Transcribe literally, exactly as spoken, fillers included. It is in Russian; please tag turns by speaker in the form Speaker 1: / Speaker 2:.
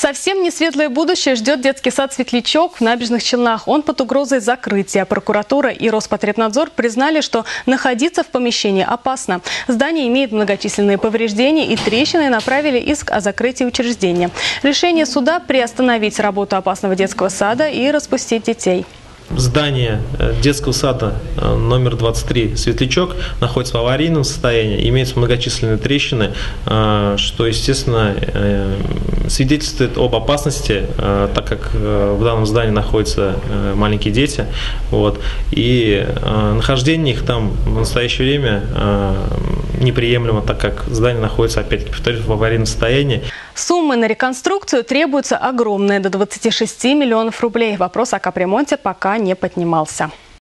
Speaker 1: Совсем не светлое будущее ждет детский сад «Светлячок» в Набережных Челнах. Он под угрозой закрытия. Прокуратура и Роспотребнадзор признали, что находиться в помещении опасно. Здание имеет многочисленные повреждения и трещины, направили иск о закрытии учреждения. Решение суда – приостановить работу опасного детского сада и распустить детей.
Speaker 2: Здание детского сада номер двадцать три «Светлячок» находится в аварийном состоянии, имеются многочисленные трещины, что, естественно, свидетельствует об опасности, так как в данном здании находятся маленькие дети. Вот, и нахождение их там в настоящее время неприемлемо, так как здание находится, опять-таки, повторюсь, в аварийном состоянии.
Speaker 1: Суммы на реконструкцию требуются огромные, до двадцати шести миллионов рублей. Вопрос о капремонте пока не поднимался.